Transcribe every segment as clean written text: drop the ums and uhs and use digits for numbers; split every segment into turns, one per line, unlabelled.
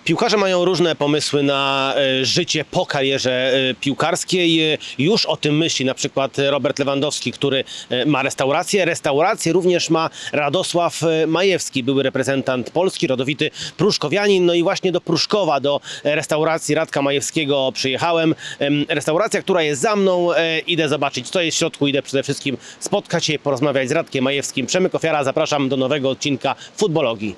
Piłkarze mają różne pomysły na życie po karierze piłkarskiej. Już o tym myśli na przykład Robert Lewandowski, który ma restaurację. Restaurację również ma Radosław Majewski, były reprezentant Polski, rodowity pruszkowianin. No i właśnie do Pruszkowa, do restauracji Radka Majewskiego przyjechałem. Restauracja, która jest za mną. Idę zobaczyć, co jest w środku. Idę przede wszystkim spotkać się, porozmawiać z Radkiem Majewskim. Przemyk Ofiara, zapraszam do nowego odcinka Futbologii.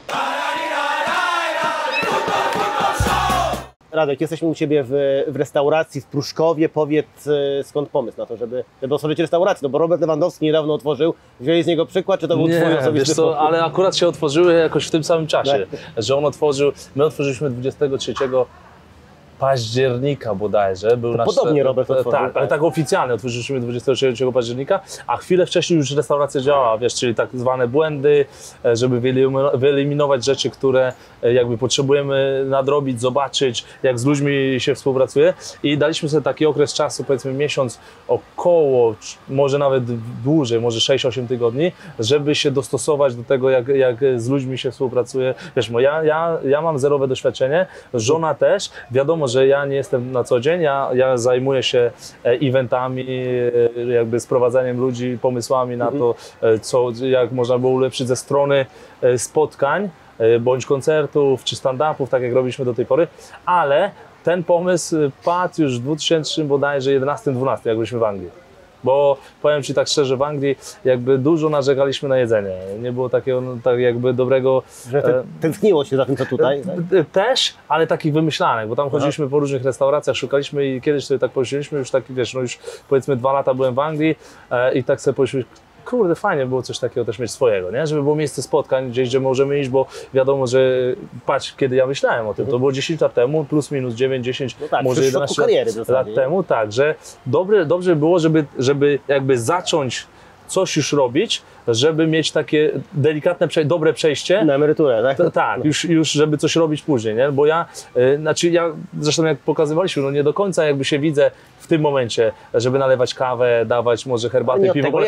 Radek, jesteśmy u Ciebie w restauracji w Pruszkowie. Powiedz, skąd pomysł na to, żeby otworzyć restaurację? No bo Robert Lewandowski niedawno otworzył. Wzięli z niego przykład, czy to był Twój osobisty pomysł?
Ale akurat się otworzyły jakoś w tym samym czasie, że on otworzył, my otworzyliśmy 23 października bodajże. Był nasz,
podobnie Robert otworzył.
Tak, ale tak oficjalnie otworzyliśmy 23 października, a chwilę wcześniej już restauracja działała, wiesz, czyli tak zwane błędy, żeby wyeliminować rzeczy, które jakby potrzebujemy nadrobić, zobaczyć, jak z ludźmi się współpracuje, i daliśmy sobie taki okres czasu, powiedzmy miesiąc, około, może nawet dłużej, może 6-8 tygodni, żeby się dostosować do tego, jak z ludźmi się współpracuje. Wiesz, ja mam zerowe doświadczenie, żona też, wiadomo, że ja nie jestem na co dzień, ja zajmuję się eventami, jakby sprowadzaniem ludzi, pomysłami na to, jak można było ulepszyć ze strony spotkań, bądź koncertów, czy stand-upów, tak jak robiliśmy do tej pory, ale ten pomysł padł już w 2000 bodajże 11-12, jak byliśmy w Anglii. Bo powiem Ci tak szczerze, w Anglii jakby dużo narzekaliśmy na jedzenie. Nie było takiego tak jakby dobrego...
Że tęskniło się za tym, co tutaj? Tak?
Też, ale takich wymyślanych, bo tam chodziliśmy po różnych restauracjach, szukaliśmy i kiedyś sobie tak pomyśleliśmy, już taki, wiesz, no już powiedzmy 2 lata byłem w Anglii i tak sobie pomyśleliśmy, kurde, fajnie było coś takiego też mieć swojego, nie? Żeby było miejsce spotkań gdzieś, gdzie możemy iść, bo wiadomo, że patrz, kiedy ja myślałem o tym, to było 10 lat temu, plus minus 9, 10,
no tak,
może 11 lat temu, tak, że dobrze było, żeby jakby zacząć coś już robić, żeby mieć takie delikatne, dobre przejście.
Na emeryturę, tak?
Tak, już żeby coś robić później, nie? Bo ja zresztą jak pokazywaliśmy, no nie do końca jakby się widzę w tym momencie, żeby nalewać kawę, dawać może herbatę, piwo,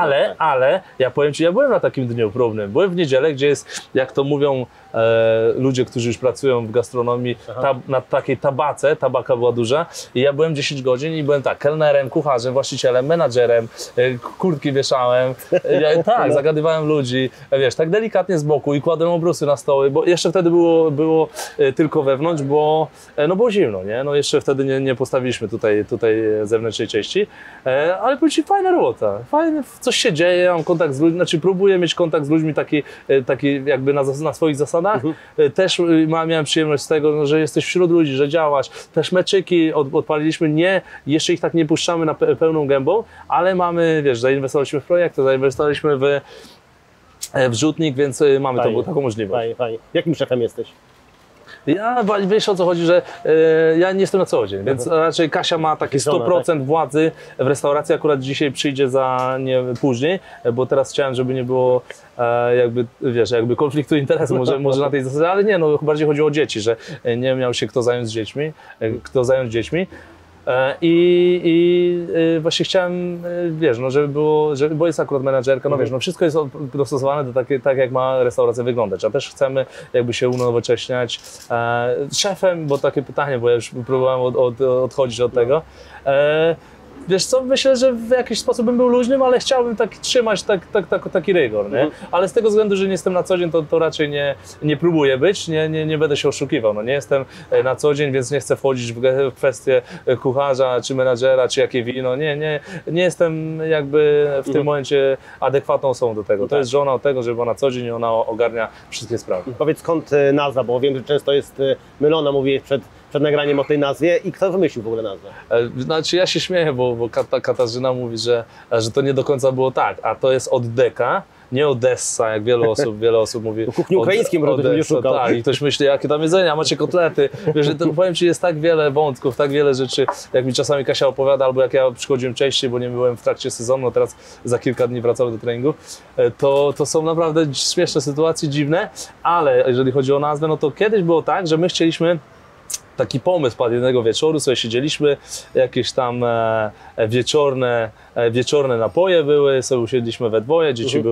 ale ja powiem Ci, ja byłem na takim dniu próbnym, byłem w niedzielę, gdzie jest, jak to mówią ludzie, którzy już pracują w gastronomii, na takiej tabace, tabaka była duża, i ja byłem 10 godzin i byłem tak, kelnerem, kucharzem, właścicielem, menadżerem, kurtki wieszałem, tak, zagadywałem ludzi, wiesz, tak delikatnie z boku i kładłem obrusy na stoły, bo jeszcze wtedy było tylko wewnątrz, bo no było zimno, nie? No jeszcze wtedy nie postawiliśmy tutaj zewnętrznej części, ale powiem Ci, fajna robota, fajnie, coś się dzieje, ja mam kontakt z ludźmi, znaczy próbuję mieć kontakt z ludźmi taki jakby na swoich zasadach. Też miałem przyjemność z tego, no, że jesteś wśród ludzi, że działaś. Też meczyki odpaliliśmy, jeszcze ich tak nie puszczamy na pełną gębą, ale mamy, wiesz, zainwestowaliśmy w projekty, zainwestowaliśmy w rzutnik, więc mamy taką możliwość.
Fajnie. Jakim szefem jesteś?
Wiesz, o co chodzi, że ja nie jestem na co dzień, więc raczej Kasia ma takie 100% władzy w restauracji, akurat dzisiaj przyjdzie za nie później, bo teraz chciałem, żeby nie było jakby konfliktu interesu, może na tej zasadzie, ale nie, no bardziej chodzi o dzieci, że nie miał się kto zająć dziećmi. I właśnie chciałem, wiesz, no żeby było, bo jest akurat menadżerka, no wiesz, no wszystko jest dostosowane do tak jak ma restauracja wyglądać, a też chcemy jakby się unowocześniać. Szefem, bo takie pytanie, bo ja już próbowałem odchodzić od tego. Wiesz co, myślę, że w jakiś sposób bym był luźnym, ale chciałbym trzymać taki rygor, nie? Ale z tego względu, że nie jestem na co dzień, to raczej nie próbuję być, nie będę się oszukiwał. No, nie jestem na co dzień, więc nie chcę wchodzić w kwestię kucharza, czy menadżera, czy jakie wino. Nie jestem jakby w tym momencie adekwatną osobą do tego. To jest żona od tego, żeby była na co dzień i ona ogarnia wszystkie sprawy.
Powiedz, skąd nazwa, bo wiem, że często jest mylona, mówiłeś przed nagraniem o tej nazwie, i kto wymyślił w ogóle nazwę?
Znaczy ja się śmieję, bo Katarzyna mówi, że to nie do końca było tak, a to jest od deka, nie Odessa, jak wiele osób mówi.
W kuchni ukraińskiej nie szukał.
Tak, i ktoś myśli, jakie tam jedzenie, a macie kotlety. Wiesz, to powiem Ci, jest tak wiele wątków, tak wiele rzeczy, jak mi czasami Kasia opowiada, albo jak ja przychodziłem częściej, bo nie byłem w trakcie sezonu, teraz za kilka dni wracamy do treningu, to są naprawdę śmieszne sytuacje, dziwne, ale jeżeli chodzi o nazwę, no to kiedyś było tak, że my chcieliśmy taki pomysł padł jednego wieczoru, sobie siedzieliśmy, jakieś tam wieczorne napoje były, sobie usiedliśmy we dwoje, dzieci były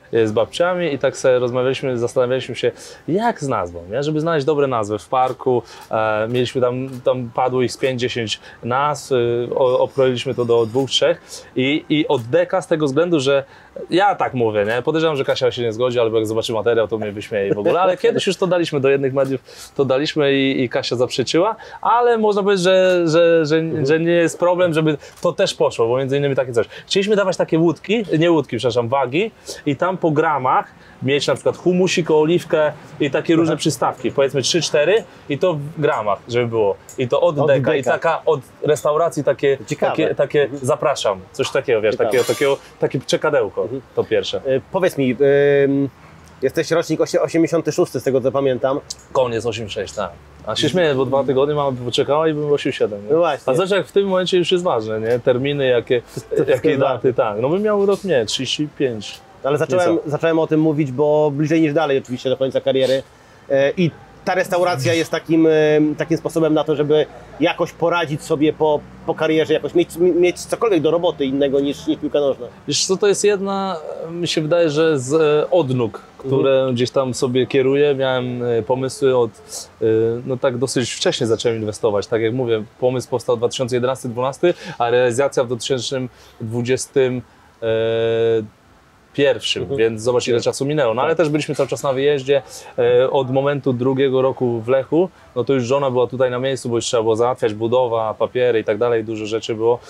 z babciami i tak sobie rozmawialiśmy, zastanawialiśmy się, jak z nazwą, nie? Żeby znaleźć dobre nazwy w parku. Mieliśmy tam padło ich z 5-10 nazw, okroiliśmy to do 2-3 i od deka z tego względu, że ja tak mówię, nie? Podejrzewam, że Kasia się nie zgodzi, albo jak zobaczy materiał, to mnie wyśmieje w ogóle, ale kiedyś już to daliśmy do jednych mediów, to daliśmy i Kasia zaprzeczyła, ale można powiedzieć, że nie jest problem, żeby to też poszło, bo między innymi takie coś. Chcieliśmy dawać takie wagi i tam po gramach mieć na przykład humusik, oliwkę i takie różne przystawki, powiedzmy 3-4 i to w gramach, żeby było. I to od deka i taka od restauracji takie zapraszam, coś takiego, wiesz, takie czekadełko, to pierwsze.
Powiedz mi, jesteś rocznik 86, z tego co pamiętam.
Koniec 86, tak. A się śmieję, bo 2 tygodnie mama by poczekała i bym 87.
No właśnie.
A zobacz, jak w tym momencie już jest ważne, nie? Terminy, jakie daty, tak. No bym miał rok, nie, 35.
Ale zacząłem o tym mówić, bo bliżej niż dalej oczywiście do końca kariery. I ta restauracja jest takim sposobem na to, żeby jakoś poradzić sobie po karierze, jakoś mieć cokolwiek do roboty innego niż piłka nożna.
Wiesz co, to jest jedna, mi się wydaje, że z odnóg, które gdzieś tam sobie kieruję. Miałem pomysły no tak dosyć wcześnie zacząłem inwestować. Tak jak mówię, pomysł powstał w 2011-2012, a realizacja w 2021, więc zobacz, ile czasu minęło. No ale też byliśmy cały czas na wyjeździe. Od momentu 2 roku w Lechu, no to już żona była tutaj na miejscu, bo już trzeba było załatwiać budowa, papiery i tak dalej, dużo rzeczy było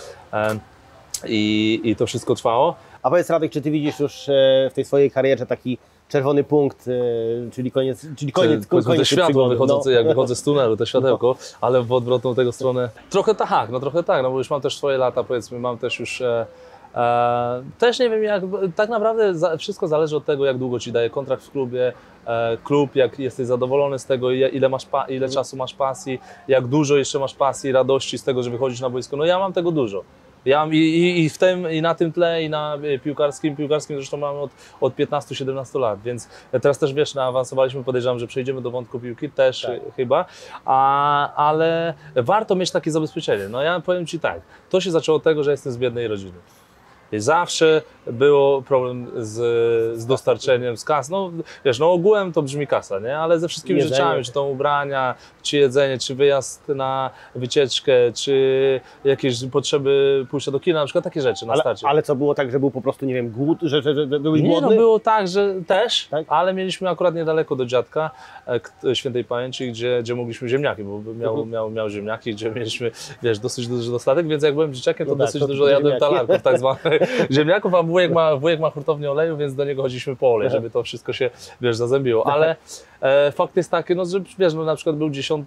i to wszystko trwało.
A powiedz, Radek, czy ty widzisz już w tej swojej karierze taki czerwony punkt, czyli koniec
to światło wychodzące, jak wychodzę z tunelu, to światełko, ale w odwrotną tego stronę. Trochę tak, no bo już mam też swoje lata, powiedzmy, mam też już też nie wiem, jak tak naprawdę wszystko zależy od tego, jak długo ci daje kontrakt w klubie, klub, jak jesteś zadowolony z tego, ile czasu masz pasji, jak dużo jeszcze masz pasji, radości z tego, że wychodzisz na boisko. No ja mam tego dużo. Ja mam i na tym tle, i na piłkarskim zresztą mam od 15-17 lat, więc teraz też wiesz, awansowaliśmy, podejrzewam, że przejdziemy do wątku piłki, też chyba, ale warto mieć takie zabezpieczenie. No ja powiem Ci tak, to się zaczęło od tego, że jestem z biednej rodziny. I zawsze było problem z dostarczeniem, z kas. No wiesz, no ogółem to brzmi kasa, nie? Ale ze wszystkimi rzeczami, czy to ubrania, czy jedzenie, czy wyjazd na wycieczkę, czy jakieś potrzeby pójścia do kina, na przykład takie rzeczy na starcie.
Ale co było tak, że był po prostu, nie wiem, głód, że byłeś
nie,
głodny?
No było tak, że też, tak? Ale mieliśmy akurat niedaleko do dziadka świętej pamięci, gdzie mogliśmy ziemniaki, bo miał ziemniaki, gdzie mieliśmy, wiesz, dosyć duży dostatek, więc jak byłem dzieciakiem, to dosyć dużo jadłem talarków tak zwanych ziemniaków, a wujek ma hurtownię oleju, więc do niego chodziliśmy po olej, żeby to wszystko się, wiesz, zazębiło, ale fakt jest taki, no, że wiesz, no, na przykład był 10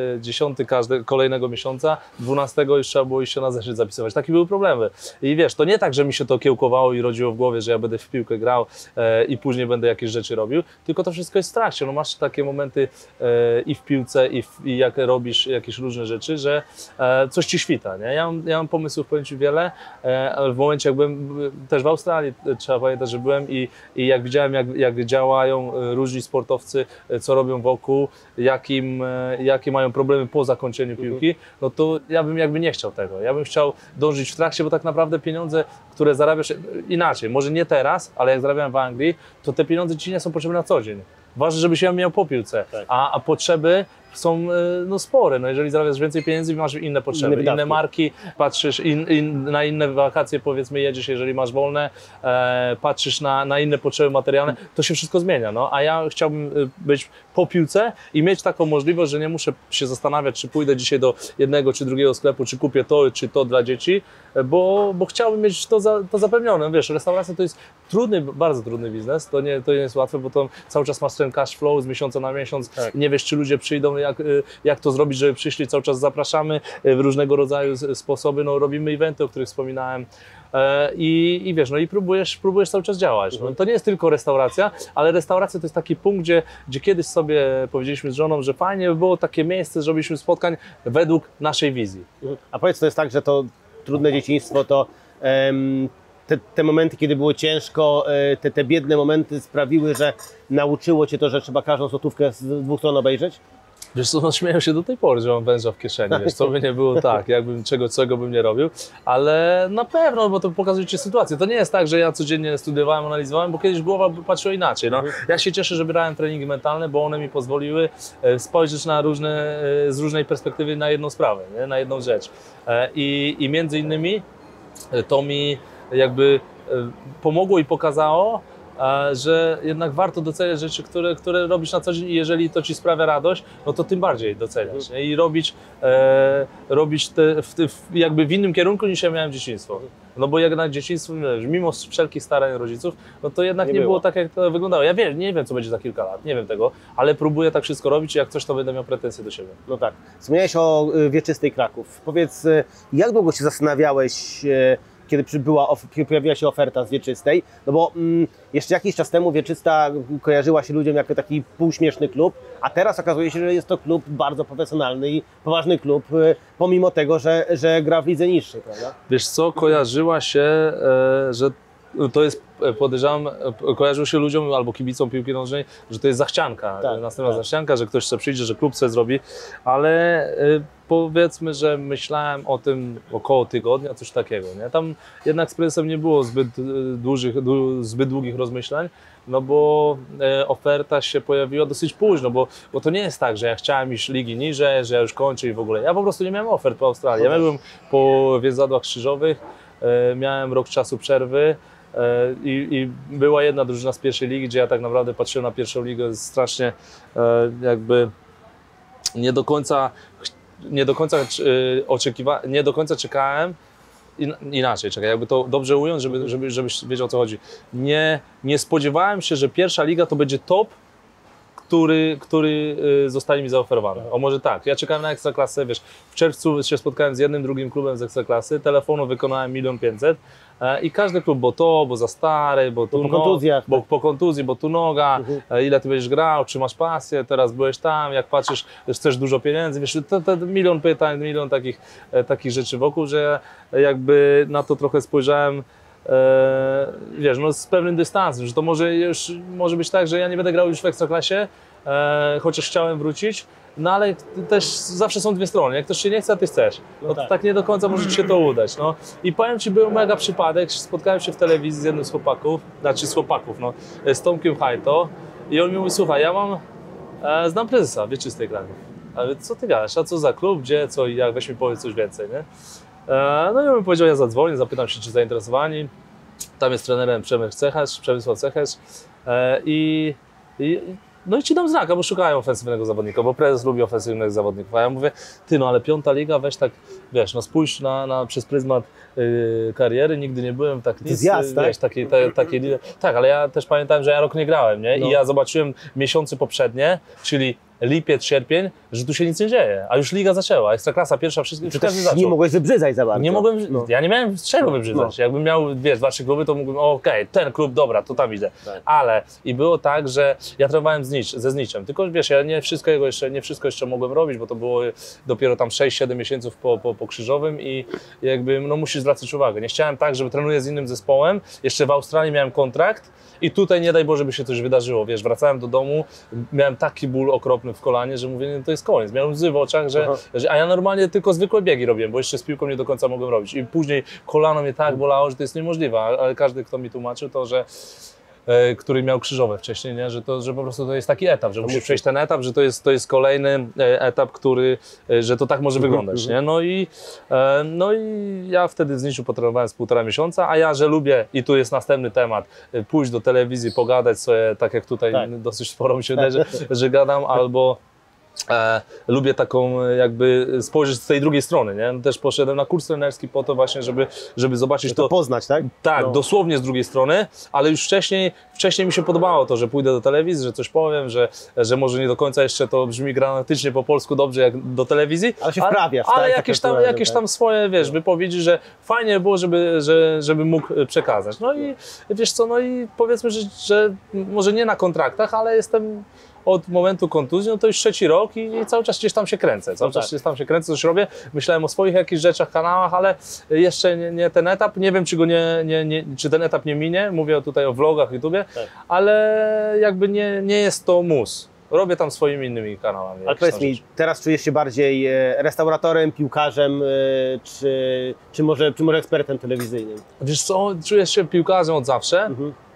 kolejnego miesiąca, 12 już trzeba było iść się na zeszyt zapisywać. Takie były problemy. I wiesz, to nie tak, że mi się to kiełkowało i rodziło w głowie, że ja będę w piłkę grał i później będę jakieś rzeczy robił, tylko to wszystko jest w trakcie. No, masz takie momenty i w piłce, i jak robisz jakieś różne rzeczy, że coś ci świta, nie? Ja mam pomysłów, powiem Ci, wiele, ale w momencie, jak byłem też w Australii, trzeba pamiętać, że byłem i jak widziałem, jak działają różni sportowcy, co robią wokół, jakie mają problemy po zakończeniu piłki, no to ja bym jakby nie chciał tego. Ja bym chciał dążyć w trakcie, bo tak naprawdę pieniądze, które zarabiasz inaczej, może nie teraz, ale jak zarabiałem w Anglii, to te pieniądze ci nie są potrzebne na co dzień. Ważne, żebyś je miał po piłce, tak. a potrzeby są no, spore. No, jeżeli zarabiasz więcej pieniędzy, masz inne potrzeby, inne marki, patrzysz na inne wakacje, powiedzmy, jedziesz, jeżeli masz wolne, patrzysz na inne potrzeby materialne, to się wszystko zmienia. No, a ja chciałbym być po piłce i mieć taką możliwość, że nie muszę się zastanawiać, czy pójdę dzisiaj do jednego czy drugiego sklepu, czy kupię to, czy to dla dzieci, bo chciałbym mieć to zapewnione. Wiesz, restauracja to jest bardzo trudny biznes, to nie jest łatwe, bo to cały czas masz ten cash flow z miesiąca na miesiąc, tak. Nie wiesz, czy ludzie przyjdą, jak to zrobić, żeby przyszli, cały czas zapraszamy w różnego rodzaju sposoby, no, robimy eventy, o których wspominałem i wiesz, no i próbujesz cały czas działać. No, to nie jest tylko restauracja, ale restauracja to jest taki punkt, gdzie kiedyś sobie powiedzieliśmy z żoną, że fajnie by było takie miejsce, zrobiliśmy spotkań według naszej wizji.
A powiedz, to jest tak, że to trudne dzieciństwo, to te momenty, kiedy było ciężko, te biedne momenty sprawiły, że nauczyło Cię to, że trzeba każdą złotówkę z dwóch stron obejrzeć?
Wiesz co, no, śmieją się do tej pory, że mam węża w kieszeni, wiesz, co by nie było tak, jakbym czego bym nie robił, ale na pewno, bo to pokazuje ci sytuację. To nie jest tak, że ja codziennie studiowałem, analizowałem, bo kiedyś głowa patrzyła inaczej. No, ja się cieszę, że brałem treningi mentalne, bo one mi pozwoliły spojrzeć na z różnej perspektywy na jedną sprawę, nie? Na jedną rzecz. I między innymi to mi jakby pomogło i pokazało, że jednak warto doceniać rzeczy, które robisz na co dzień i jeżeli to ci sprawia radość, no to tym bardziej doceniać. Nie? I robić jakby w innym kierunku niż ja miałem dzieciństwo. No bo jednak dzieciństwo, mimo wszelkich starań rodziców, no to jednak nie było tak, jak to wyglądało. Ja nie wiem, co będzie za kilka lat, nie wiem tego, ale próbuję tak wszystko robić i jak coś, to będę miał pretensje do siebie.
No tak. Wspomniałeś o Wieczystej Kraków. Powiedz, jak długo się zastanawiałeś, kiedy pojawiła się oferta z Wieczystej? No bo jeszcze jakiś czas temu Wieczysta kojarzyła się ludziom jako taki półśmieszny klub, a teraz okazuje się, że jest to klub bardzo profesjonalny i poważny klub, pomimo tego, że gra w lidze niższej, prawda?
Wiesz co, kojarzyła się, że to jest, podejrzewam, kojarzyło się ludziom albo kibicom piłki nożnej, że to jest zachcianka, następna zachcianka, że ktoś chce przyjdzie, że klub sobie zrobi, ale powiedzmy, że myślałem o tym około tygodnia, coś takiego. Nie? Tam jednak z prezesem nie było zbyt długich rozmyślań, no bo oferta się pojawiła dosyć późno, bo to nie jest tak, że ja chciałem iść ligi niżej, że ja już kończę i w ogóle. Ja po prostu nie miałem ofert po Australii. Ja byłem po Więzadłach Krzyżowych, miałem rok czasu przerwy i była jedna drużyna z pierwszej ligi, gdzie ja tak naprawdę patrzyłem na pierwszą ligę strasznie jakby nie do końca czekałem. Inaczej, czekaj, jakby to dobrze ująć, żebyś wiedział, o co chodzi. Nie spodziewałem się, że pierwsza liga to będzie top, który zostanie mi zaoferowany. O może tak, ja czekałem na Ekstraklasę, wiesz, w czerwcu się spotkałem z jednym, drugim klubem z Ekstraklasy, telefonu wykonałem 1 500 000 i każdy klub, bo za stary, bo tu po kontuzji, bo tu noga, ile ty będziesz grał, czy masz pasję, teraz byłeś tam, jak patrzysz, chcesz dużo pieniędzy, wiesz, to milion pytań, milion takich rzeczy wokół, że jakby na to trochę spojrzałem, wiesz, no z pewnym dystansem, że to może być tak, że ja nie będę grał już w Ekstraklasie, chociaż chciałem wrócić, no ale też zawsze są dwie strony, jak ktoś się nie chce, a ty chcesz, no to tak nie do końca może ci się to udać, no. I powiem ci, był mega przypadek, spotkałem się w telewizji z jednym z chłopaków, no, z Tomkiem Hajto i on mi mówi, słuchaj, znam prezesa Wieczystej Kraków, ale co ty gadasz, a co za klub, gdzie, co i jak, weź mi powiedz coś więcej, nie? No i on mi powiedział, ja zadzwonię, zapytam się, czy zainteresowani. Tam jest trenerem Przemysław Cechesz no i ci dam znak, bo szukają ofensywnego zawodnika, bo prezes lubi ofensywnych zawodników. A ja mówię, ty no ale 5. liga, weź tak, wiesz, no spójrz przez pryzmat kariery, nigdy nie byłem tak nic, wiesz, tak, ale ja też pamiętałem, że ja rok nie grałem, nie? I ja zobaczyłem miesiące poprzednie, czyli lipiec, sierpień, że tu się nic nie dzieje, a już liga zaczęła, Ekstraklasa, pierwsza, wszystko zaczął.
Nie mogłeś wybrzydzać za bardzo.
Nie mogłem, ja nie miałem z czego wybrzydzać. Jakbym miał, wiesz, 2-3 kluby, to mógłbym, okej, ten klub, dobra, to tam idę. Tak. Ale i było tak, że ja trenowałem ze Zniczem, tylko wiesz, ja nie wszystko jeszcze mogłem robić, bo to było dopiero tam 6-7 miesięcy po Krzyżowym i jakby, no musisz zwracać uwagę. Nie chciałem tak, żeby trenuję z innym zespołem, jeszcze w Australii miałem kontrakt i tutaj nie daj Boże, by się coś wydarzyło, wiesz, wracałem do domu, miałem taki ból okropny w kolanie, że mówię, nie, to jest koniec. Miałem łzy w oczach, a ja normalnie tylko zwykłe biegi robiłem, bo jeszcze z piłką nie do końca mogłem robić. I później kolano mnie tak bolało, że to jest niemożliwe, ale każdy, kto mi tłumaczył to, że który miał krzyżowe wcześniej, nie? Że po prostu to jest taki etap, że musisz przejść ten etap, że to jest kolejny etap, że to tak może wyglądać. Nie? No i ja wtedy w Zniczu potrenowałem z 1,5 miesiąca, a ja, że lubię, i tu jest następny temat, pójść do telewizji, pogadać sobie, tak jak tutaj dosyć sporo mi się wydaje, że gadam, albo lubię taką jakby spojrzeć z tej drugiej strony, nie? No też poszedłem na kurs trenerski po to właśnie, żeby zobaczyć to
poznać, tak?
Tak, dosłownie z drugiej strony, ale już wcześniej mi się podobało to, że pójdę do telewizji, że coś powiem, że może nie do końca jeszcze to brzmi gramatycznie po polsku dobrze jak do telewizji,
ale się wprawiasz,
ale jakieś tam swoje, wiesz, wypowiedzi, że fajnie było, żeby mógł przekazać. No i wiesz co, no i powiedzmy, że może nie na kontraktach, ale jestem od momentu kontuzji, no to już 3. rok i cały czas gdzieś tam się kręcę. Coś robię. Myślałem o swoich jakichś rzeczach, kanałach, ale jeszcze nie ten etap. Nie wiem, czy ten etap nie minie. Mówię tutaj o vlogach, YouTubie, ale jakby nie jest to mus. robię tam swoimi innymi kanałami.
Ale powiedz mi, teraz czujesz się bardziej restauratorem, piłkarzem, czy może ekspertem telewizyjnym?
Wiesz co, czujesz się piłkarzem od zawsze.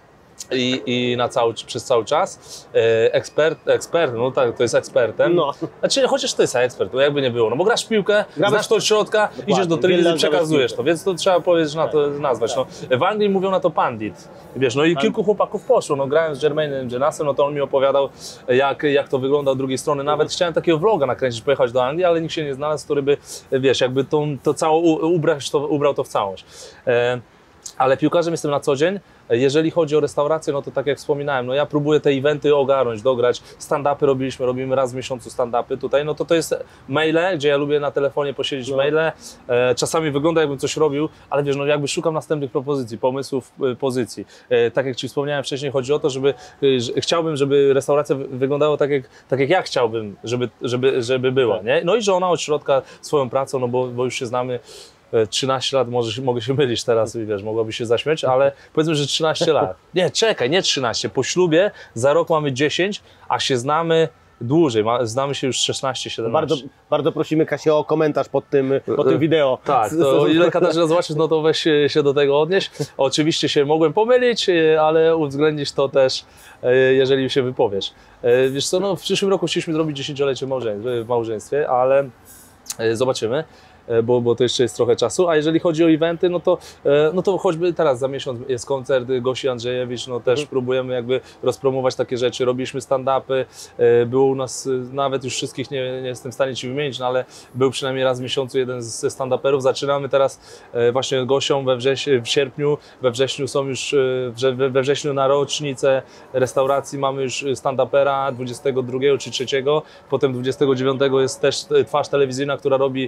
I przez cały czas. Ekspert, no tak, to jest ekspertem.
No.
Znaczy, chociaż ty jesteś ekspert, bo jakby nie było. No bo grasz w piłkę, znasz to od środka, idziesz do telewizji, przekazujesz to, więc to trzeba powiedzieć na to nazwać. No. W Anglii mówią na to pandit. Wiesz, no i kilku chłopaków poszło. No, grałem z Jermainem Jenasem, no to on mi opowiadał, jak to wygląda od drugiej strony. Nawet chciałem takiego vloga nakręcić, pojechać do Anglii, ale nikt się nie znalazł, który by, wiesz, jakby to całą ubrał to w całość. Ale piłkarzem jestem na co dzień. Jeżeli chodzi o restaurację, no to tak jak wspominałem, no ja próbuję te eventy ogarnąć, dograć. Stand-upy robimy raz w miesiącu stand-upy tutaj, no to jest maile, gdzie ja lubię na telefonie posiedzieć maile. Czasami wygląda jakbym coś robił, ale wiesz, no jakby szukam następnych propozycji, pomysłów, pozycji. Tak jak Ci wspomniałem wcześniej, chodzi o to, chciałbym, żeby restauracja wyglądała tak jak ja chciałbym, żeby była, nie? No i że ona od środka swoją pracą, no bo już się znamy. 13 lat, mogę się mylić teraz, wiesz, mogłaby się zaśmiać, ale powiedzmy, że 13 lat. Nie, czekaj, nie 13. Po ślubie za rok mamy 10, a się znamy dłużej. Znamy się już 16-17.
Bardzo prosimy Kasię o komentarz pod tym wideo.
Tak, to ile Katarzyna zobaczysz, no to weź się do tego odnieść. Oczywiście się mogłem pomylić, ale uwzględnisz to też, jeżeli się wypowiesz. Wiesz co, no w przyszłym roku chcieliśmy zrobić 10-lecie w małżeństwie, ale zobaczymy. Bo to jeszcze jest trochę czasu, a jeżeli chodzi o eventy, no to choćby teraz za miesiąc jest koncert Gosi Andrzejewicz, no też próbujemy jakby rozpromować takie rzeczy, robiliśmy stand-upy, było u nas, nawet już wszystkich nie jestem w stanie Ci wymienić, no ale był przynajmniej raz w miesiącu jeden ze stand-uperów, zaczynamy teraz właśnie Gosią w sierpniu, we wrześniu są już, we wrześniu na rocznicę restauracji mamy już stand-upera 22 czy 3, potem 29 jest też twarz telewizyjna, która robi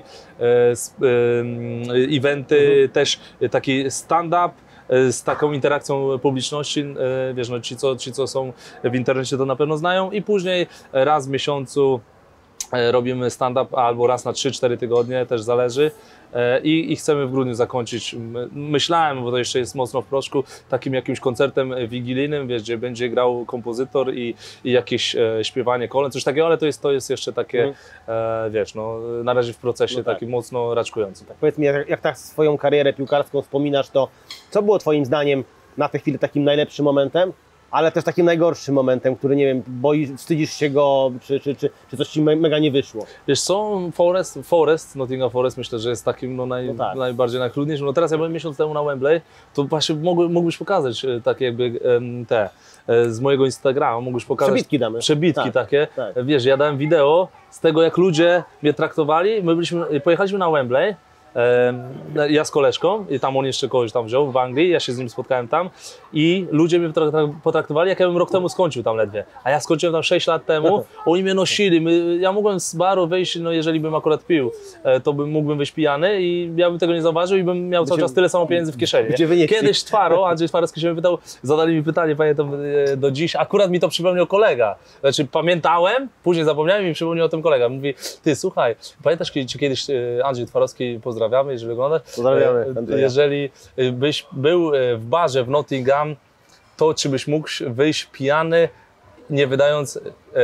eventy, też taki stand-up z taką interakcją publiczności, wiesz, no ci co są w internecie to na pewno znają i później raz w miesiącu robimy stand-up albo raz na 3-4 tygodnie, też zależy. I chcemy w grudniu zakończyć, myślałem, bo to jeszcze jest mocno w proszku, takim jakimś koncertem wigilijnym, wiesz, gdzie będzie grał kompozytor i jakieś śpiewanie kolęd, coś takiego, ale to jest jeszcze takie, wiesz, no na razie w procesie takim mocno raczkującym. Tak.
Powiedz mi, jak tak swoją karierę piłkarską wspominasz, to co było Twoim zdaniem na tę chwilę takim najlepszym momentem, ale też takim najgorszym momentem, który, nie wiem, wstydzisz się go, czy coś Ci mega nie wyszło?
Wiesz co, Nottingham Forest myślę, że jest takim najbardziej najtrudniejszym. No teraz ja byłem miesiąc temu na Wembley, to właśnie mógłbyś pokazać takie jakby z mojego Instagrama, mógłbyś pokazać
przebitki damy.
Przebitki takie. Tak. Wiesz, ja dałem wideo z tego, jak ludzie mnie traktowali. Pojechaliśmy na Wembley. Ja z koleżką i tam on jeszcze kogoś tam wziął w Anglii, ja się z nim spotkałem tam i ludzie mnie potraktowali, jak ja bym rok temu skończył tam ledwie, a ja skończyłem tam 6 lat temu, oni mnie nosili, ja mogłem z baru wyjść, no jeżeli bym akurat pił, to mógłbym wyjść pijany i ja bym tego nie zauważył i bym miał cały czas tyle samo pieniędzy w kieszeni. Kiedyś Andrzej Twarowski się mnie pytał, zadali mi pytanie, pamiętam do dziś, akurat mi to przypomniał kolega, znaczy pamiętałem, później zapomniałem i mi przypomniał o tym kolega, mówi, ty słuchaj, pamiętasz kiedyś Andrzej Twarowski, pozdrawiamy, jeżeli oglądasz.
Pozdrawiamy.
Jeżeli byś był w barze w Nottingham, to czy byś mógł wyjść pijany, nie wydając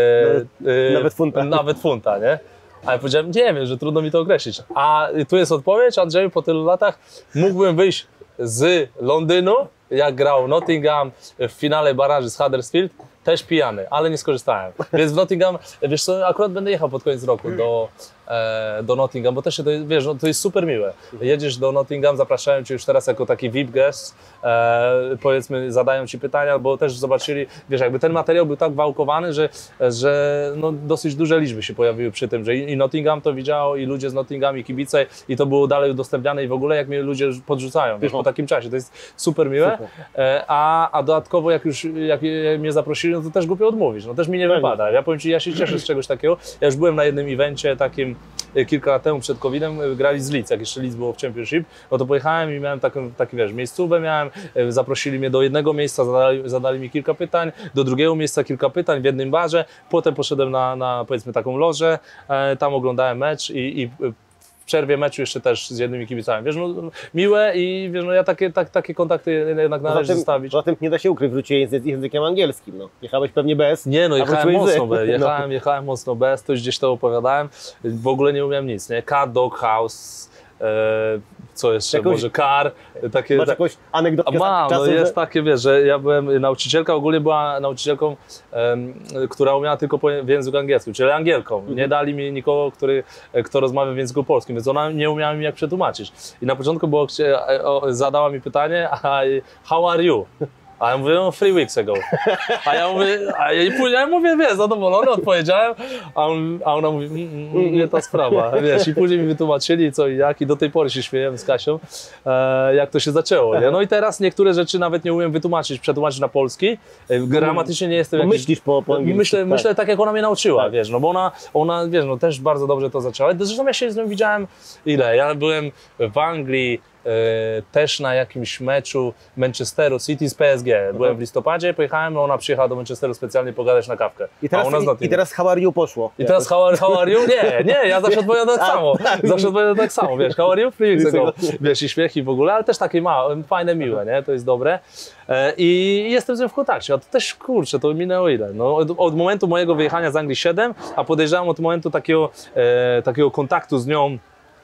nawet funta, nie? A ja powiedziałem, nie wiem, że trudno mi to określić. A tu jest odpowiedź, Andrzeju, po tylu latach mógłbym wyjść z Londynu, jak grał Nottingham w finale baraży z Huddersfield, też pijany, ale nie skorzystałem. Więc w Nottingham, wiesz co, akurat będę jechał pod koniec roku do Nottingham, bo też to, wiesz, no, to jest super miłe. Jedziesz do Nottingham, zapraszają Cię już teraz jako taki VIP guest, powiedzmy, zadają Ci pytania, bo też zobaczyli, wiesz, jakby ten materiał był tak wałkowany, że no, dosyć duże liczby się pojawiły przy tym, że i Nottingham to widziało, i ludzie z Nottingham, i kibice, i to było dalej udostępniane i w ogóle jak mnie ludzie podrzucają, wiesz, po takim czasie, to jest super miłe, a dodatkowo jak mnie zaprosili, no to też głupio odmówić, no też mi nie wypada. Ja powiem Ci, ja się cieszę z czegoś takiego. Ja już byłem na jednym evencie takim kilka lat temu przed COVID-em, grali z Leeds, jak jeszcze Leeds było w Championship, no to pojechałem i miałem taki wiesz, miejscówę miałem, zaprosili mnie do jednego miejsca, zadali mi kilka pytań, do drugiego miejsca kilka pytań w jednym barze, potem poszedłem na powiedzmy taką lożę, tam oglądałem mecz i przerwie meczu jeszcze też z jednymi kibicami. Wiesz, no, miłe i wiesz, no ja takie kontakty jednak należy zostawić.
Poza tym nie da się ukryć, wróciłeś z językiem angielskim. No. Jechałeś pewnie bez.
Nie, no jechałem mocno bez. Jechałem mocno bez, to już gdzieś to opowiadałem. W ogóle nie umiałem nic, nie? Car, dog, house, co jeszcze, może car, takie...
Masz jakąś anegdotkę
mam,
czasu,
no jest takie, wiesz, że ja byłem, nauczycielka ogólnie była nauczycielką, która umiała tylko w języku angielskim, czyli Angielką. Nie dali mi nikogo, kto rozmawia w języku polskim, więc ona nie umiała mi jak przetłumaczyć. I na początku zadała mi pytanie, how are you? A ja mówię, no 3 weeks ago. A ja mówię, wiesz, zadowolony, odpowiedziałem, a ona mówi, nie ta sprawa, wiesz, i później mi wytłumaczyli co i jak i do tej pory się śmiejemy z Kasią, jak to się zaczęło, nie? No i teraz niektóre rzeczy nawet nie umiem przetłumaczyć na polski, gramatycznie nie jestem jakiś...
Myślisz po angielsku.
Myślę tak, jak ona mnie nauczyła, wiesz, no bo ona, wiesz, no też bardzo dobrze to zaczęła. Zresztą ja się z nią widziałem, ja byłem w Anglii, też na jakimś meczu Manchesteru City z PSG. Byłem w listopadzie, pojechałem, ona przyjechała do Manchesteru specjalnie pogadać na kawkę.
I teraz how are you poszło.
I teraz how are you? Nie, ja zawsze odpowiadam tak samo. Zawsze odpowiadam tak samo, wiesz, how are you? 3 weeks ago. Wiesz, i śmiechy w ogóle, ale też takie małe, fajne, miłe, nie? To jest dobre. I jestem z nią w kontakcie, a to też, kurczę, to minęło ile? No, od momentu mojego wyjechania z Anglii 7, a podejrzewam od momentu takiego kontaktu z nią,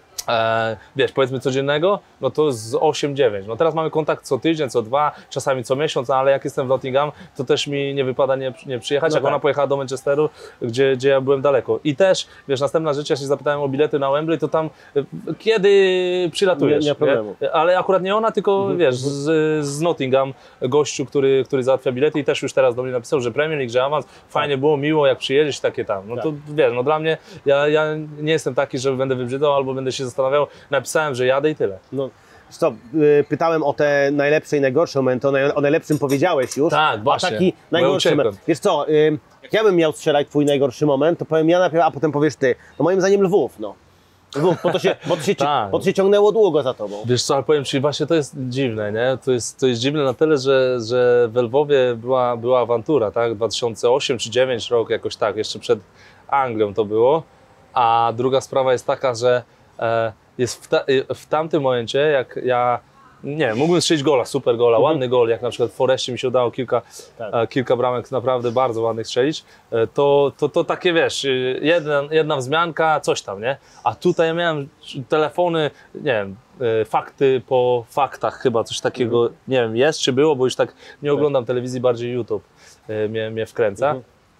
wiesz, powiedzmy codziennego, no to z 8-9. No teraz mamy kontakt co tydzień, co 2, czasami co miesiąc, ale jak jestem w Nottingham, to też mi nie wypada nie przyjechać, jak ona pojechała do Manchesteru, gdzie ja byłem daleko. I też, wiesz, następna rzecz, ja się zapytałem o bilety na Wembley, to tam kiedy przylatujesz?
Nie problemu.
Ale akurat nie ona, tylko wiesz, z Nottingham gościu, który załatwia bilety i też już teraz do mnie napisał, że Premier League, że awans, fajnie było, miło, jak przyjedziesz, takie tam. No to wiesz, no dla mnie, ja nie jestem taki, że będę wybrzydzał albo będę się zastanawiał, napisałem, że jadę i tyle.
No, co, pytałem o te najlepsze i najgorsze momenty, o najlepszym powiedziałeś już.
Tak, właśnie.
A taki najgorszy moment. Wiesz co, jak ja bym miał strzelać twój najgorszy moment, to powiem ja najpierw, a potem powiesz ty. No moim zdaniem Lwów, no. Lwów, bo to się ciągnęło długo za tobą.
Wiesz co, ale powiem ci, właśnie to jest dziwne, nie? To jest dziwne na tyle, że w Lwowie była awantura, tak? 2008 czy 2009 rok, jakoś tak, jeszcze przed Anglią to było. A druga sprawa jest taka, że jest w tamtym momencie, jak ja, nie wiem, mógłbym strzelić gola, super gola, ładny gol, jak na przykład w Forestie mi się udało kilka bramek naprawdę bardzo ładnych strzelić, to takie, wiesz, jedna wzmianka, coś tam, nie? A tutaj ja miałem telefony, nie wiem, fakty po faktach chyba, coś takiego, nie wiem, jest czy było, bo już tak nie oglądam telewizji, bardziej YouTube mnie wkręca.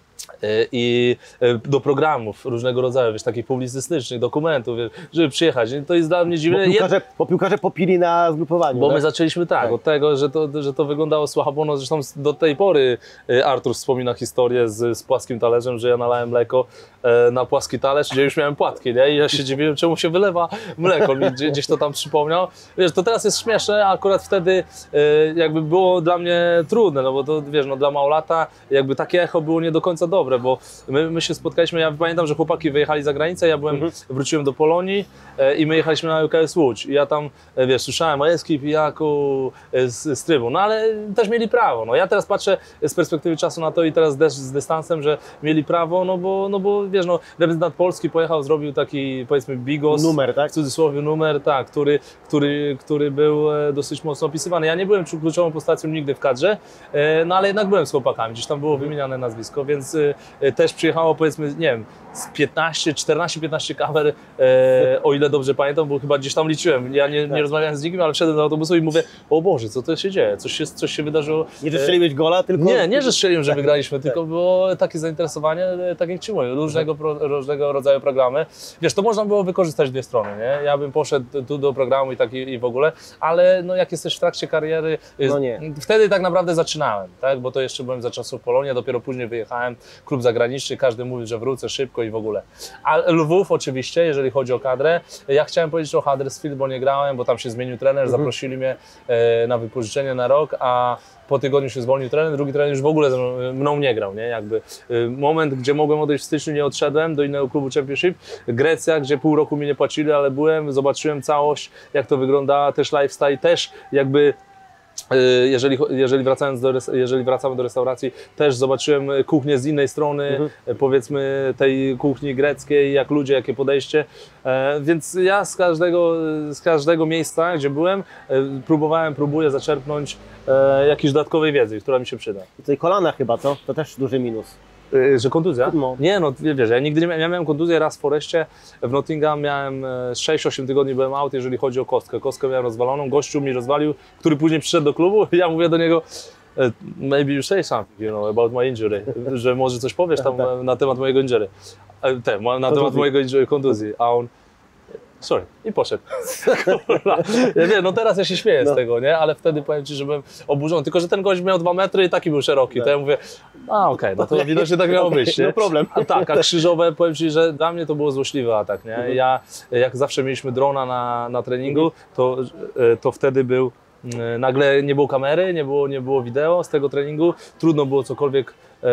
I do programów różnego rodzaju, wiesz, takich publicystycznych, dokumentów, wiesz, żeby przyjechać. To jest dla mnie dziwne.
Bo piłkarze popili na zgrupowaniu.
Bo my zaczęliśmy od tego, że to wyglądało słabo. No, zresztą do tej pory Artur wspomina historię z płaskim talerzem, że ja nalałem mleko na płaski talerz, gdzie już miałem płatki, nie? I ja się dziwiłem, czemu się wylewa mleko. Mi gdzieś to tam przypomniał. Wiesz, to teraz jest śmieszne, a akurat wtedy jakby było dla mnie trudne, no bo to, wiesz, no dla małolata jakby takie echo było nie do końca dobre, bo my się spotkaliśmy, ja pamiętam, że chłopaki wyjechali za granicę, ja wróciłem do Polonii i my jechaliśmy na UKS Łódź i ja tam, wiesz, słyszałem o Eski, Pijaku z trybu, no ale też mieli prawo, no ja teraz patrzę z perspektywy czasu na to i teraz też z dystansem, że mieli prawo, no bo wiesz, no reprezentant Polski pojechał, zrobił taki, powiedzmy, bigos,
numer, tak?
W cudzysłowie numer, tak, który był dosyć mocno opisywany. Ja nie byłem kluczową postacią nigdy w kadrze, no ale jednak byłem z chłopakami, gdzieś tam było wymieniane nazwisko, więc też przyjechało, powiedzmy, nie wiem, z 14-15 kamer, o ile dobrze pamiętam, bo chyba gdzieś tam liczyłem. Ja nie rozmawiałem z nikim, ale wszedłem do autobusu i mówię, o Boże, co to się dzieje? Coś się wydarzyło.
Nie, że strzeliłeś gola, tylko...
Nie, że strzeliłem, że wygraliśmy, tylko było takie zainteresowanie, tak jak ci mówię, różnego rodzaju programy. Wiesz, to można było wykorzystać w dwie strony, nie? Ja bym poszedł tu do programu i w ogóle, ale no jak jesteś w trakcie kariery,
no nie.
Wtedy tak naprawdę zaczynałem, tak? Bo to jeszcze byłem za czasów Polonia, dopiero później wyjechałem, klub zagraniczny, każdy mówi, że wrócę szybko i w ogóle. A Lwów oczywiście, jeżeli chodzi o kadrę, ja chciałem powiedzieć o Huddersfield, bo nie grałem, bo tam się zmienił trener, zaprosili mnie na wypożyczenie na rok, a po tygodniu się zwolnił trener, drugi trener już w ogóle mną nie grał, nie? Jakby moment, gdzie mogłem odejść w styczniu, nie odszedłem do innego klubu Championship. Grecja, gdzie pół roku mi nie płacili, ale byłem, zobaczyłem całość, jak to wygląda, też lifestyle, też jakby jeżeli wracamy do restauracji, też zobaczyłem kuchnię z innej strony, powiedzmy tej kuchni greckiej, jak ludzie, jakie podejście. Więc ja z każdego miejsca, gdzie byłem, próbuję zaczerpnąć jakiejś dodatkowej wiedzy, która mi się przyda.
I tutaj kolana chyba, co? To też duży minus.
Że kontuzja?
No.
Nie, no wiesz, ja nigdy nie miałem, ja miałem kontuzję raz w Forestie, w Nottingham miałem 6-8 tygodni byłem out, jeżeli chodzi o kostkę. Kostkę miałem rozwaloną, gościu mi rozwalił, który później przyszedł do klubu, ja mówię do niego, maybe you say something, you know, about my injury, że może coś powiesz tam na temat mojego injury, na temat mojego kontuzji, a on, sorry, i poszedł. Ja wiem, no teraz ja się śmieję z tego, nie? Ale wtedy powiem Ci, że byłem oburzony. Tylko że ten gość miał 2 metry i taki był szeroki. To ja mówię, okej, no to widocznie tak miało być, nie?
No problem.
Tak, a krzyżowe, powiem Ci, że dla mnie to było złośliwy atak, nie? Ja, jak zawsze mieliśmy drona na treningu, to wtedy był, nagle nie było kamery, nie było wideo z tego treningu. Trudno było cokolwiek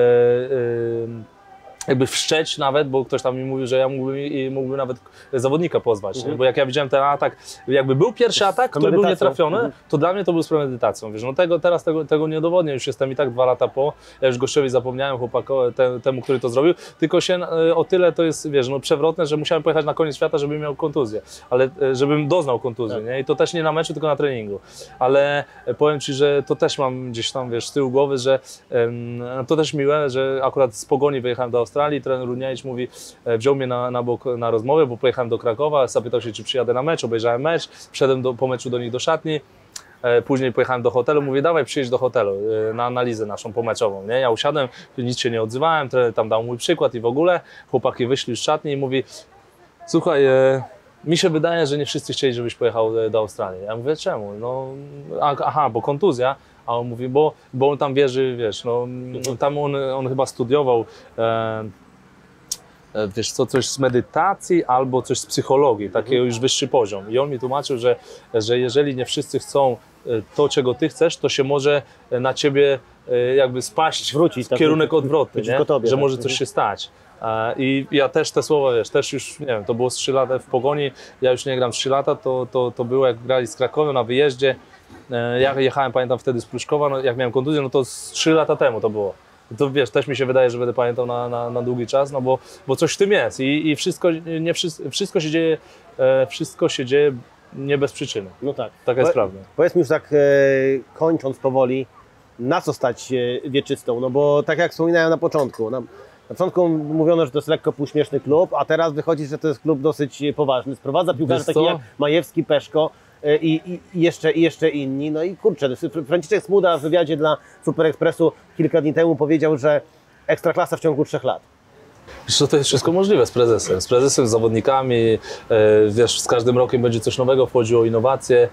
jakby wszczeć nawet, bo ktoś tam mi mówił, że ja mógłbym nawet zawodnika pozwać, bo jak ja widziałem ten atak, jakby był pierwszy atak, który był nietrafiony, to dla mnie to był z premedytacją, wiesz, no teraz tego nie udowodnię, już jestem i tak 2 lata po, ja już gościowi zapomniałem, temu, który to zrobił, tylko się o tyle to jest, wiesz, no przewrotne, że musiałem pojechać na koniec świata, żeby miał kontuzję, ale żebym doznał kontuzji, nie? I to też nie na meczu, tylko na treningu, ale powiem Ci, że to też mam gdzieś tam, wiesz, z tyłu głowy, że to też miłe, że akurat z Pogoni wyjechałem do Australii, trener Runiewicz mówi, wziął mnie na bok na rozmowę, bo pojechałem do Krakowa, zapytał się, czy przyjadę na mecz, obejrzałem mecz, wszedłem po meczu do nich do szatni, później pojechałem do hotelu, mówię, dawaj przyjedź do hotelu na analizę naszą pomeczową, nie? Ja usiadłem, nic się nie odzywałem, trener tam dał mój przykład i w ogóle, chłopaki wyszli z szatni i mówi, słuchaj, mi się wydaje, że nie wszyscy chcieli, żebyś pojechał do Australii. Ja mówię, czemu? No, aha, bo kontuzja. A on mówi, bo on tam wierzy, wiesz, no, tam on chyba studiował, wiesz co, coś z medytacji albo coś z psychologii, takiego już wyższy poziom. I on mi tłumaczył, że jeżeli nie wszyscy chcą to, czego ty chcesz, to się może na ciebie jakby spaść, wrócić w kierunek odwrotny, nie? Tobie, że może coś się stać. I ja też te słowa, wiesz, też już, nie wiem, to było z 3 lata w Pogoni, ja już nie gram 3 lata, to było jak grali z Krakowem na wyjeździe. Ja jechałem, pamiętam wtedy z Pruszkowa, no, jak miałem kontuzję, no to z 3 lata temu to było. To wiesz, też mi się wydaje, że będę pamiętał na długi czas, no bo coś w tym jest i wszystko się dzieje nie bez przyczyny.
No tak.
Taka jest prawda.
Powiedz mi już tak, kończąc powoli, na co stać Wieczystą? No bo tak jak wspominałem na początku, na początku mówiono, że to jest lekko półśmieszny klub, a teraz wychodzi, że to jest klub dosyć poważny. Sprowadza piłkarzy takich jak Majewski, Peszko i jeszcze inni. No i kurczę, Franciszek Smuda w wywiadzie dla Super Expressu kilka dni temu powiedział, że ekstraklasa w ciągu 3 lat.
Wiesz co, to jest wszystko możliwe z prezesem, z zawodnikami, wiesz, z każdym rokiem będzie coś nowego, wchodziło innowacje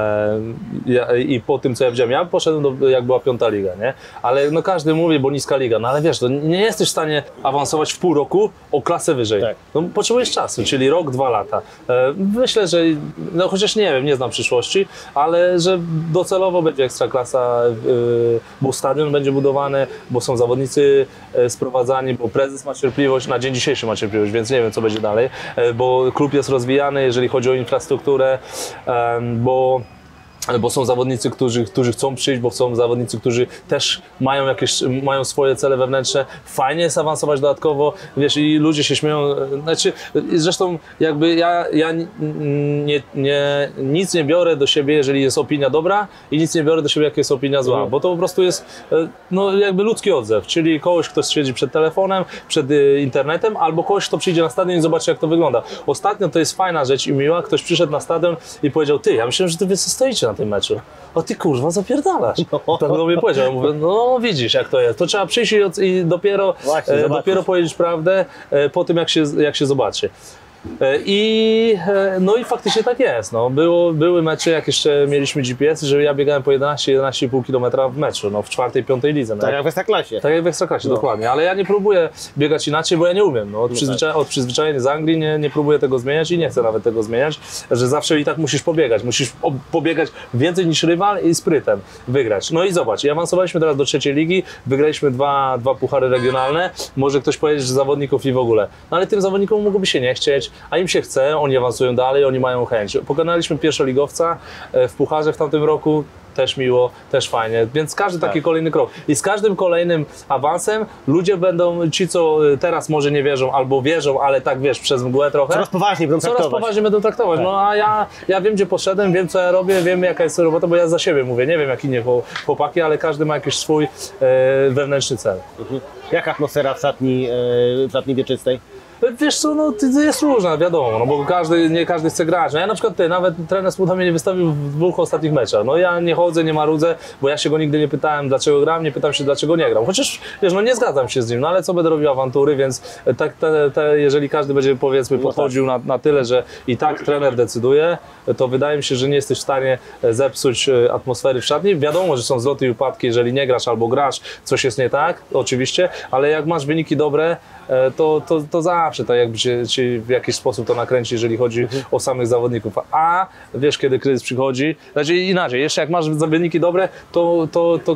i po tym, co ja widziałem, ja poszedłem jak była 5. liga, nie? Ale no każdy mówi, bo niska liga, no ale wiesz, to nie jesteś w stanie awansować w pół roku o klasę wyżej. Tak. No, potrzebujesz czasu, czyli rok, 2 lata. Myślę, że, no chociaż nie wiem, nie znam przyszłości, ale że docelowo będzie ekstraklasa, bo stadion będzie budowany, bo są zawodnicy sprowadzani, bo prezes ma cierpliwość, na dzień dzisiejszy ma cierpliwość, więc nie wiem, co będzie dalej, bo klub jest rozwijany, jeżeli chodzi o infrastrukturę, bo są zawodnicy, którzy chcą przyjść, bo są zawodnicy, którzy też mają swoje cele wewnętrzne. Fajnie jest awansować dodatkowo, wiesz, i ludzie się śmieją, znaczy, zresztą jakby ja nic nie biorę do siebie, jeżeli jest opinia dobra i nic nie biorę do siebie, jak jest opinia zła, bo to po prostu jest no, jakby ludzki odzew, czyli kogoś, kto siedzi przed telefonem, przed internetem, albo kogoś, kto przyjdzie na stadion i zobaczy, jak to wygląda. Ostatnio to jest fajna rzecz i miła, ktoś przyszedł na stadion i powiedział, ty, ja myślałem, że wy stoicie na tym meczu. O ty kurwa, zapierdalasz. Tak do mnie powiedział. Ja mówię, no widzisz jak to jest. To trzeba przyjść i dopiero powiedzieć prawdę po tym jak się zobaczy. No i faktycznie tak jest. No, były mecze, jak jeszcze mieliśmy GPS, że ja biegałem po 11,5 km w meczu, no, w 4., 5. lidze.
Tak jak w Ekstraklasie.
Tak jak w Ekstraklasie, dokładnie. Ale ja nie próbuję biegać inaczej, bo ja nie umiem. No, od przyzwyczajenia z Anglii nie próbuję tego zmieniać i nie chcę nawet tego zmieniać, że zawsze i tak musisz pobiegać. Musisz pobiegać więcej niż rywal i sprytem wygrać. No i zobacz, i awansowaliśmy teraz do 3. ligi, wygraliśmy dwa puchary regionalne. Może ktoś powiedzieć, że zawodników i w ogóle. No ale tym zawodnikom mogłoby się nie chcieć, a im się chce, oni awansują dalej, oni mają chęć. Pokonaliśmy pierwszoligowca w pucharze w tamtym roku. też miło, też fajnie, więc każdy taki kolejny krok. I z każdym kolejnym awansem ludzie będą, ci co teraz może nie wierzą, albo wierzą, ale tak wiesz, przez mgłę trochę.
Coraz poważniej będą traktować.
Coraz poważniej będą traktować. No a ja wiem, gdzie poszedłem, wiem, co ja robię, wiem, jaka jest robota, bo ja za siebie mówię, nie wiem, jak inni chłopaki, ale każdy ma jakiś swój wewnętrzny cel.
Jaka atmosfera w szatni wieczystej?
Wiesz co, no jest różna, wiadomo, no bo nie każdy chce grać. No ja na przykład nawet trener Smuda mnie nie wystawił w 2 ostatnich meczach. No ja nie chodzę, nie marudzę, bo ja się go nigdy nie pytałem, dlaczego gram, nie pytam się, dlaczego nie gram. Chociaż, wiesz, no nie zgadzam się z nim, no ale co będę robił awantury, więc jeżeli każdy będzie, powiedzmy, podchodził na tyle, że i tak trener decyduje, to wydaje mi się, że nie jesteś w stanie zepsuć atmosfery w szatni. Wiadomo, że są wzloty i upadki, jeżeli nie grasz albo grasz, coś jest nie tak, oczywiście, ale jak masz wyniki dobre, to zawsze tak jakby cię w jakiś sposób to nakręci, jeżeli chodzi o samych zawodników. A wiesz, kiedy kryzys przychodzi, znaczy inaczej, jeszcze jak masz wyniki dobre, to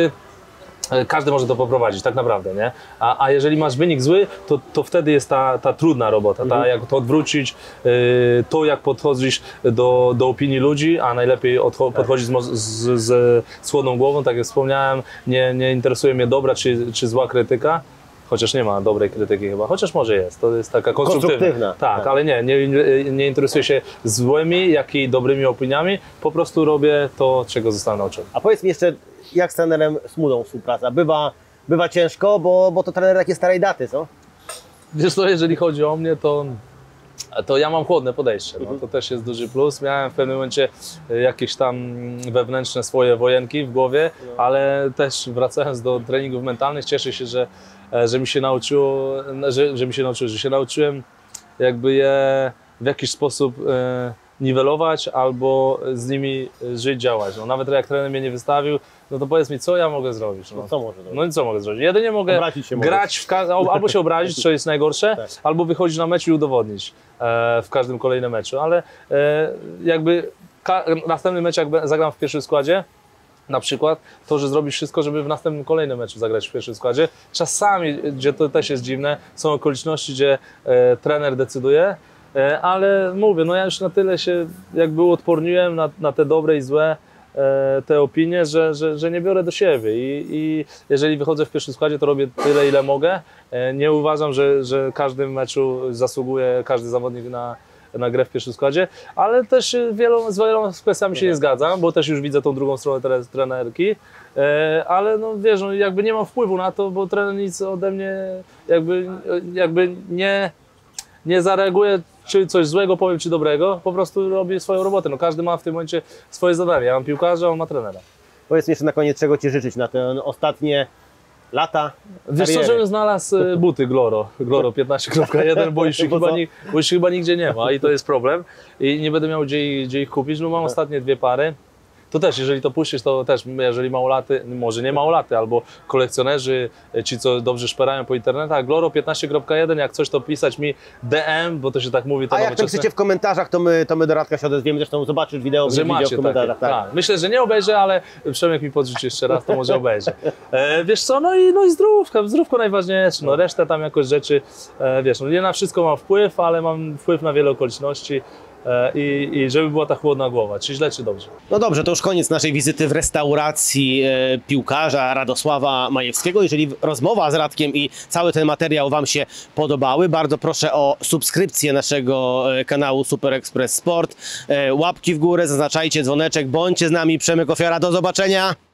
każdy może to poprowadzić, tak naprawdę, nie? A jeżeli masz wynik zły, to wtedy jest ta trudna robota, jak to odwrócić, to jak podchodzisz do opinii ludzi, a najlepiej podchodzić z chłodną głową, tak jak wspomniałem, nie interesuje mnie dobra czy zła krytyka. Chociaż nie ma dobrej krytyki chyba, chociaż może jest, to jest taka konstruktywna. Tak, ale nie interesuję się złymi, jak i dobrymi opiniami, po prostu robię to, czego zostałem nauczony.
A powiedz mi jeszcze, jak z trenerem Smudą współpraca? Bywa ciężko, bo to trener takiej starej daty, co?
Wiesz co, jeżeli chodzi o mnie, to ja mam chłodne podejście, no, to też jest duży plus. Miałem w pewnym momencie jakieś tam wewnętrzne swoje wojenki w głowie, ale też wracając do treningów mentalnych, cieszę się, że mi się nauczyło, że się nauczyłem jakby je w jakiś sposób niwelować albo z nimi żyć, działać. No, nawet jak trener mnie nie wystawił, no to powiedz mi, co ja mogę zrobić?
No co może zrobić?
No i co mogę zrobić? Jedynie mogę grać, albo się obrazić, co jest najgorsze, tak, albo wychodzić na mecz i udowodnić w każdym kolejnym meczu, ale jakby następny mecz, jak zagram w pierwszym składzie, na przykład to, że zrobisz wszystko, żeby w następnym kolejnym meczu zagrać w pierwszym składzie. Czasami, gdzie to też jest dziwne, są okoliczności, gdzie trener decyduje, ale mówię, no ja już na tyle się jakby uodporniłem na te dobre i złe te opinie, że nie biorę do siebie i jeżeli wychodzę w pierwszym składzie, to robię tyle, ile mogę. Nie uważam, że w każdym meczu zasługuje każdy zawodnik na grę w pierwszym składzie, ale też z wieloma kwestiami się nie zgadzam, bo też już widzę tą drugą stronę trenerki, ale no wiesz, no jakby nie mam wpływu na to, bo trener nic ode mnie jakby nie zareaguje, czy coś złego powiem, czy dobrego, po prostu robi swoją robotę. No każdy ma w tym momencie swoje zadanie. Ja mam piłkarza, on ma trenera.
Powiedz mi jeszcze na koniec, czego Ci życzyć na te ostatnie lata
Wiesz co, żebym znalazł buty Gloro 15.1, bo już chyba nigdzie nie ma i to jest problem i nie będę miał gdzie ich kupić, no mam ostatnie 2 pary. To też, jeżeli to puścisz, to też, jeżeli małolaty, może nie małolaty, albo kolekcjonerzy, ci co dobrze szperają po internetach, Gloro 15.1, jak coś to pisać mi DM, bo to się tak mówi. To
a jak to piszecie w komentarzach, to my do Radka się odezwiemy, zresztą zobaczysz wideo,
że macie w komentarzach. Tak. Myślę, że nie obejrzę, ale Przemek mi podrzuci jeszcze raz, to może obejrzę. Wiesz co, no i zdrówko najważniejsze, no resztę tam jakoś rzeczy, wiesz, no nie na wszystko mam wpływ, ale mam wpływ na wiele okoliczności. I żeby była ta chłodna głowa, czy źle, czy dobrze.
No dobrze, to już koniec naszej wizyty w restauracji piłkarza Radosława Majewskiego. Jeżeli rozmowa z Radkiem i cały ten materiał Wam się podobały, bardzo proszę o subskrypcję naszego kanału Super Express Sport. Łapki w górę, zaznaczajcie dzwoneczek, bądźcie z nami. Przemek Ofiara, do zobaczenia!